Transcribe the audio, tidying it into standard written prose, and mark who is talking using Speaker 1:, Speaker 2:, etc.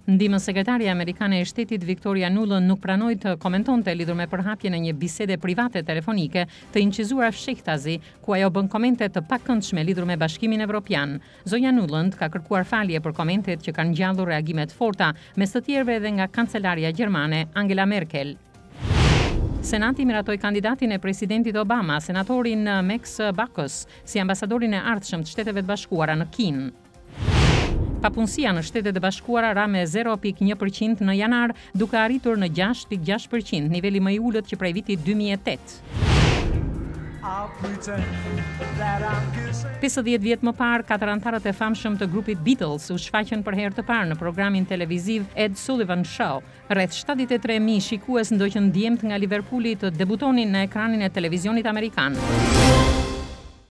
Speaker 1: Ndihmës sekretare amerikane e shtetit Victoria Nuland nuk pranoi të komentonte lidhur me përhapjen e një bisede private telefonike të incizuar fshehtazi, ku ajo bën komente të pakëndshme lidhur me Bashkimin Evropian. Zonja Nuland ka kërkuar falje për komentet që kanë ngjallur reagime të forta, mes të tjerëve edhe nga kancelaria gjermane Angela Merkel. Senati miratoi kandidatin e presidentit Obama, senatorin Max Baucus, si ambasadorin e ardhshëm të Shteteve të Bashkuara në Kinë. Papunësia në Shtetet e Bashkuara ra me 0,1% në janar, duke arritur në 6,6%, niveli më i ulët që prej vitit 2008. 50 vjet më parë, 4 anëtarët e famshëm të grupit Beatles u shfaqën për herë të parë në programin televiziv Ed Sullivan Show. Rreth 73.000 shikues ndoqën djemtë nga Liverpooli të debutonin në ekranin e televizionit amerikan.